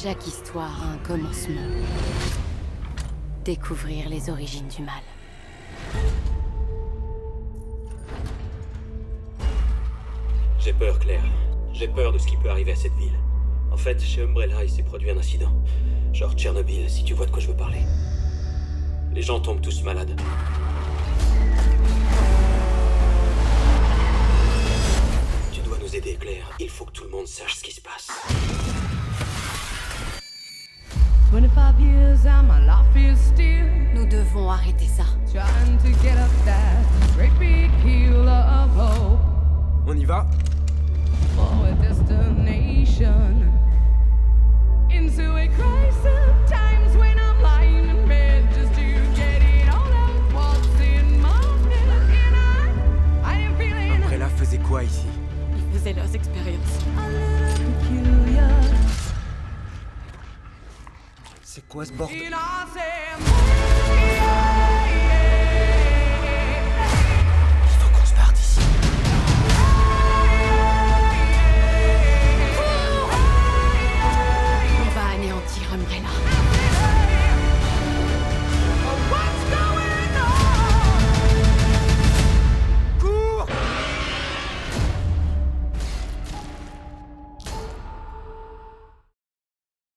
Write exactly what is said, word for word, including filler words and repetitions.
Chaque histoire a un commencement. Découvrir les origines du mal. J'ai peur, Claire. J'ai peur de ce qui peut arriver à cette ville. En fait, chez Umbrella, il s'est produit un incident. Genre Tchernobyl, si tu vois de quoi je veux parler. Les gens tombent tous malades. Tu dois nous aider, Claire. Il faut que tout le monde sache ce qui se passe. twenty-five years and my life is still Nous devons arrêter ça. trying to get up that great big hill of hope On y va? for a destination into a crisis of times when I'm lying in bed just to get it all out what's in my head and I I am feeling Umbrella faisait quoi ici? Ils faisaient leurs expériences. a little peculiar. C'est quoi ce bordel? And I say,